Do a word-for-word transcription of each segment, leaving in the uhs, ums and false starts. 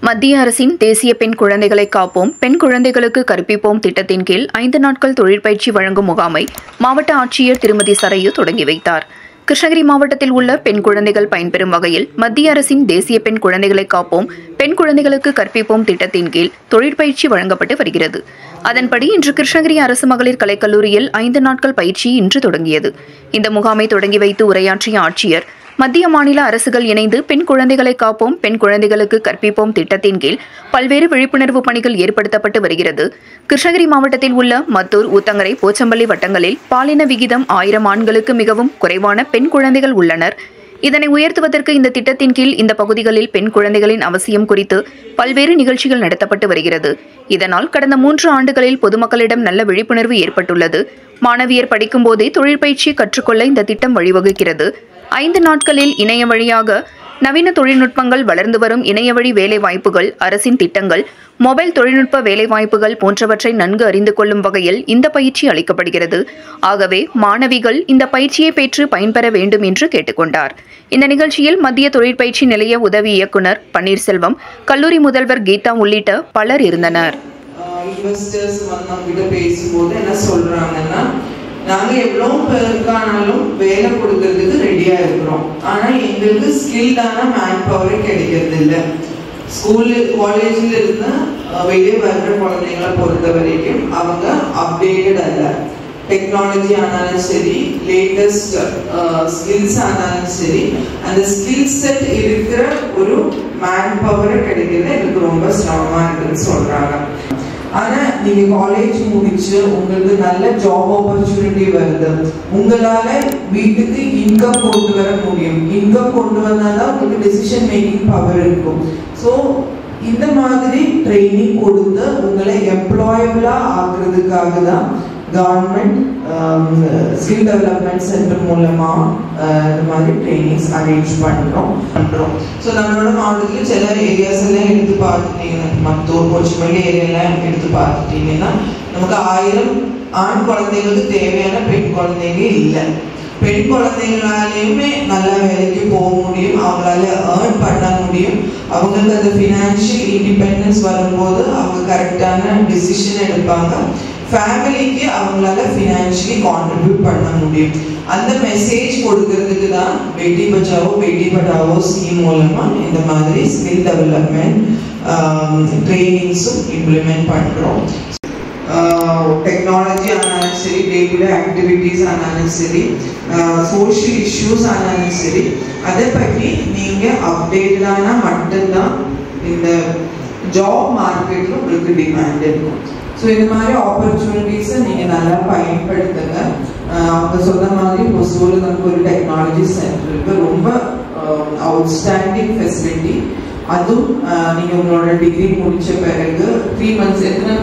மத்திய அரசின் தேசிய பெண் குழந்தைகளை காப்போம், பெண் குழந்தைகளுக்கு கற்பிப்போம் திட்டத்தின் கீழ் ஐந்து நாட்கள் தொழிற்பயிற்சி வழங்கும் முகாமை மாவட்ட ஆட்சியர் திருமதி சரையு தொடங்கி வைத்தார். கிருஷ்ணகிரி மாவட்டத்தில் உள்ள பெண் குழந்தைகள் பயன்பெறும் வகையில் மத்திய அரசின் தேசிய பெண் குழந்தைகளை காப்போம், பெண் குழந்தைகளுக்கு கற்பிப்போம் திட்டத்தின் கீழ் தொழிற்பயிற்சி வழங்கப்பட்டு வருகிறது. அதன்படி இன்று கிருஷ்ணகிரி அரசு மகளிர் கலைக்கல்லூரியில் ஐந்து நாட்கள் பயிற்சி இன்று தொடங்கியது. இந்த முகாமை தொடங்கி வைத்து உரையாற்றிய ஆட்சியர், மத்திய மாநில அரசுகள் இணைந்து பெண் குழந்தைகளை காப்போம், பெண் குழந்தைகளுக்கு கற்பிப்போம் திட்டத்தின் கீழ் பல்வேறு விழிப்புணர்வு பணிகள் ஏற்படுத்தப்பட்டு வருகிறது. கிருஷ்ணகிரி மாவட்டத்தில் உள்ள மத்தூர், ஊத்தங்கரை, போச்சம்பள்ளி வட்டங்களில் பாலின விகிதம் ஆயிரம் ஆண்களுக்கு மிகவும் குறைவான பெண் குழந்தைகள் உள்ளனர். இதனை உயர்த்துவதற்கு இந்த திட்டத்தின் கீழ் இந்த பகுதிகளில் பெண் குழந்தைகளின் அவசியம் குறித்து பல்வேறு நிகழ்ச்சிகள் நடத்தப்பட்டு வருகிறது. இதனால் கடந்த மூன்று ஆண்டுகளில் பொதுமக்களிடம் நல்ல விழிப்புணர்வு ஏற்பட்டுள்ளது. மாணவியர் படிக்கும் போதே தொழிற்பயிற்சி கற்றுக்கொள்ள இந்த திட்டம் வழிவகுக்கிறது. ஐந்து நாட்களில் இணைய வழியாக நவீன தொழில்நுட்பங்கள், வளர்ந்து வரும் இணையவழி வேலைவாய்ப்புகள், அரசின் திட்டங்கள், மொபைல் தொழில்நுட்ப வேலைவாய்ப்புகள் போன்றவற்றை நன்கு அறிந்து கொள்ளும் வகையில் இந்த பயிற்சி அளிக்கப்படுகிறது. ஆகவே மாணவிகள் இந்த பயிற்சியை பெற்று பயன்பெற வேண்டும் என்று கேட்டுக்கொண்டார். இந்த நிகழ்ச்சியில் மத்திய தொழிற்பயிற்சி நிலைய உதவி இயக்குநர் பன்னீர்செல்வம், கல்லூரி முதல்வர் கீதா உள்ளிட்ட பலர் இருந்தனர். நாங்க எவ்வளவு பேருக்கானாலும் வேலை கொடுக்கறதுக்கு ரெடியா இருக்கிறோம். ஆனா எங்களுக்கு ஸ்கில்டான மேன் பவரே கிடைக்கிறது இல்லை. ஸ்கூலு காலேஜ்ல இருந்து வெளியே வர்ற குழந்தைங்களை பொறுத்த வரைக்கும் அவங்க அப்டேட்டட் அல்ல. டெக்னாலஜி ஆனாலும் சரி, லேட்டஸ்ட் ஸ்கில்ஸ் ஆனாலும் சரி, அந்த ஸ்கில் செட் இருக்கிற ஒரு மேன் பவரை கிடைக்கிறது எனக்கு ரொம்ப ஸ்ட்ராங்கா இருக்குன்னு சொல்றாங்க. ஆனா நீங்க காலேஜ் முடிச்சு உங்களுக்கு நல்ல ஜாப் ஆப்பர்ச்சுனிட்டி வருது, உங்களால வீட்டுக்கு இன்கம் கொண்டு வர முடியும். இன்கம் கொண்டு வந்தாதான் உங்களுக்கு டிசிஷன் மேக்கிங் பவர் இருக்கும். ஸோ இந்த மாதிரி ட்ரைனிங் கொடுத்து உங்களை எம்ப்ளாயபிளா ஆக்குறதுக்காக தான் கவர்மெண்ட் ஸ்கில் டெவலப்மெண்ட் சென்டர் மூலமா இந்த மாதிரி ட்ரைனிங்ஸ் அரேஞ்ச் பண்றோம் பண்றோம் ஸோ நம்மளோட மாவட்டத்தில் சில ஏரியாஸ் எல்லாம் எடுத்து பார்த்துட்டீங்கன்னா, மத்தூர், போச்சம்பள்ளி ஏரியாலாம் எடுத்து பார்த்துட்டீங்கன்னா நமக்கு ஆயிரம் ஆண் குழந்தைங்களுக்கு தேவையான பெண் குழந்தைங்க இல்லை. பெண் குழந்தைங்களாலையுமே நல்ல வேலைக்கு போக முடியும், அவங்களால ஏர்ன் பண்ண முடியும். அவங்களுக்கு அந்த ஃபினான்ஷியல் இண்டிபெண்டன்ஸ் வரும்போது அவங்க கரெக்டான டிசிஷன் எடுப்பாங்க. ஃபேமிலிக்கு அவங்களால ஃபினான்ஷியலி கான்ட்ரிபியூட் பண்ண முடியும். அந்த மெசேஜ் கொடுக்கறதுக்கு தான் பேட்டி பச்சாவோ பேட்டி படாவோ ஸ்கீம் மூலமா இந்த மாதிரி ஸ்கில் டெவலப்மெண்ட் ட்ரைனிங்ஸும் இம்ப்ளிமெண்ட் பண்றோம். டெக்னாலஜி ஆனாலும் சரி, டே டு டே ஆக்டிவிட்டீஸ் ஆனாலும் சரி, சோஷியல் இஷ்யூஸ் ஆனாலும் சரி, அதை பற்றி நீங்க அப்டேட்டடானா மட்டும்தான் இந்த ஜாப் மார்க்கெட்ல உங்களுக்கு டிமாண்ட் இருக்கும். ஸோ இந்த மாதிரி ஆப்பர்ச்சுனிட்டிஸை நீங்கள் நல்லா பயன்படுத்துங்க. அவங்க சொன்ன மாதிரி ஒசூரில் நமக்கு ஒரு டெக்னாலஜி சென்டர் இருக்கு, ரொம்ப அவுட்ஸ்டாண்டிங் ஃபெசிலிட்டி. அதுவும் நீங்கள் உங்களோட டிகிரி முடிச்ச பிறகு த்ரீ மந்த்ஸ் எத்தனை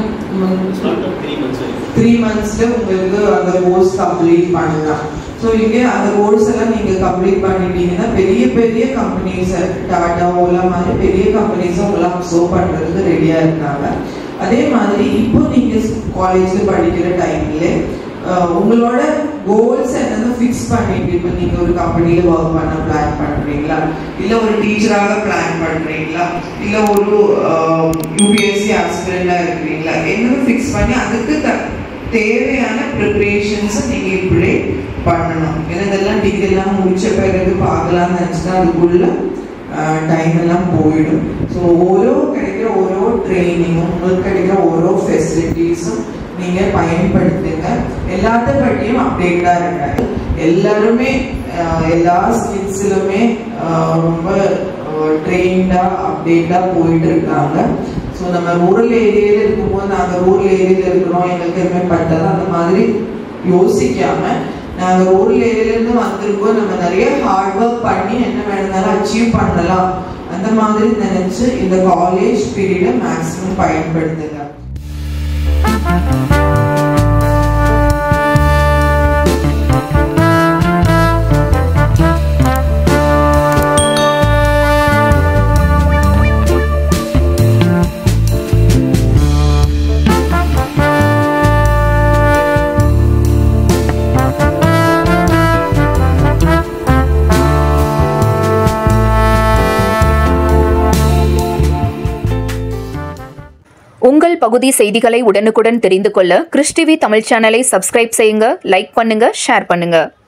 த்ரீ மந்த்ஸ்ல உங்களுக்கு அந்த கோர்ஸ் கம்ப்ளீட் பண்ணலாம். ஸோ இங்கே அந்த கோர்ஸ் எல்லாம் நீங்கள் கம்ப்ளீட் பண்ணிட்டீங்கன்னா பெரிய பெரிய கம்பெனிஸ், டாடா, ஓலா மாதிரி பெரிய கம்பெனிஸை உங்களை அப்சர்வ் பண்ணுறதுக்கு ரெடியாக இருக்காங்க. அதே மாதிரி இப்போ நீங்க காலேஜ்ல படிக்கிற டைம்ல உங்களோட கோல்ஸ் என்னன்னு ஃபிக்ஸ் பண்ணிட்டு, இப்போ நீங்க ஒரு கம்பெனில ஒர்க் பண்ண பிளான் பண்றீங்களா, இல்ல ஒரு டீச்சராக பிளான் பண்றீங்களா, இல்ல ஒரு யூபிஎஸ்சி ஆஸ்பிரண்டா இருக்கிறீங்களா, என்னன்னு ஃபிக்ஸ் பண்ணி அதுக்கு தேவையான ப்ரிப்பரேஷன்ஸ் நீங்க இப்படி பண்ணணும். ஏன்னா இதெல்லாம் டிகிரி எல்லாம் முடிச்ச பிறகு பார்க்கலாம்னு நினைச்சுன்னா அதுக்குள்ள டைம் எல்லாம் போயிடும். ஸோ ஓரோ கிடைக்கிற ஓரோ ட்ரைனிங்கும், உங்களுக்கு கிடைக்கிற ஓரோ ஃபெசிலிட்டிஸும் நீங்க பயன்படுத்துங்க. எல்லாத்த பற்றியும் அப்டேட்டா இருக்காது. எல்லாருமே எல்லா ஸ்கில்ஸிலுமே ரொம்ப ட்ரெயின்டா அப்டேட்டா போயிட்டு இருக்காங்க. ஸோ நம்ம ரூரல் ஏரியால இருக்கும்போது நாங்கள் ரூரல் ஏரியால இருக்கிறோம், எங்களுக்கு எதுவுமே பட்டது அந்த மாதிரி யோசிக்காம நாங்கள் ரூரல் ஏரியாலேருந்து வந்திருக்கோம், நம்ம நிறைய ஹார்ட் ஒர்க் பண்ணி என்ன வேணுனாலும் அச்சீவ் பண்ணலாம் அந்த மாதிரி நினைச்சு இந்த காலேஜ் பீரியடை மேக்ஸிமம் பயன்படுத்துங்க. உங்கள் பகுதி செய்திகளை உடனுக்குடன் தெரிந்து கொள்ள கிறிஸ் டிவி தமிழ் சேனலை சப்ஸ்கிரைப் செய்யுங்க, லைக் பண்ணுங்க, ஷேர் பண்ணுங்க.